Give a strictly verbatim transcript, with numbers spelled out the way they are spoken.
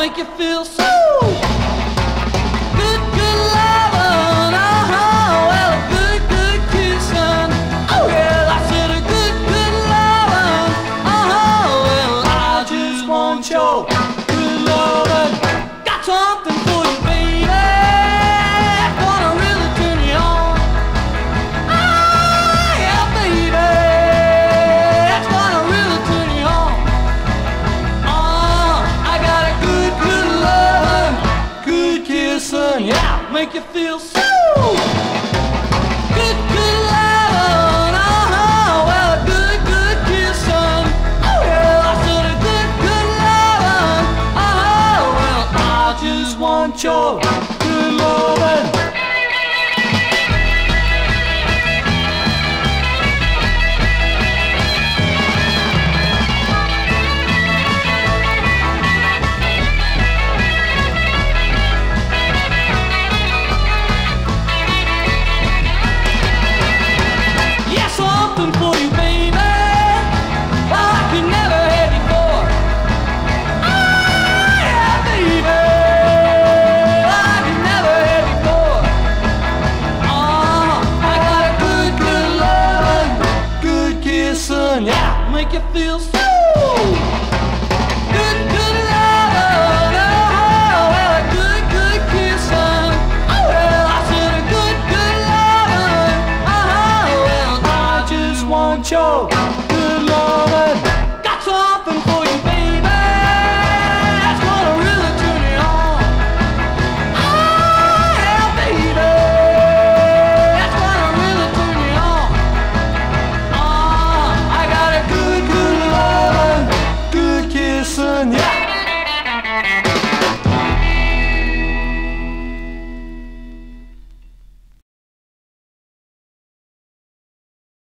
make you feel so good, good lovin', uh-huh, well, a good, good kissin', oh yeah, I said a good, good lovin', uh-huh, well, I just want your good lovin'. Got something for you, baby, gonna really turn you on, ah, yeah, baby, that's gonna really turn you on. Yeah, make you feel so good, good lovin', uh-huh, well, a good, good kissin', oh yeah, I said a good, good lovin', uh-huh, well, I just want your good lovin'. For you, baby, well, I could never have before. Ah, yeah, baby, I could never have before. Oh, I got a good, good lovin', good kissin', yeah, make you feel so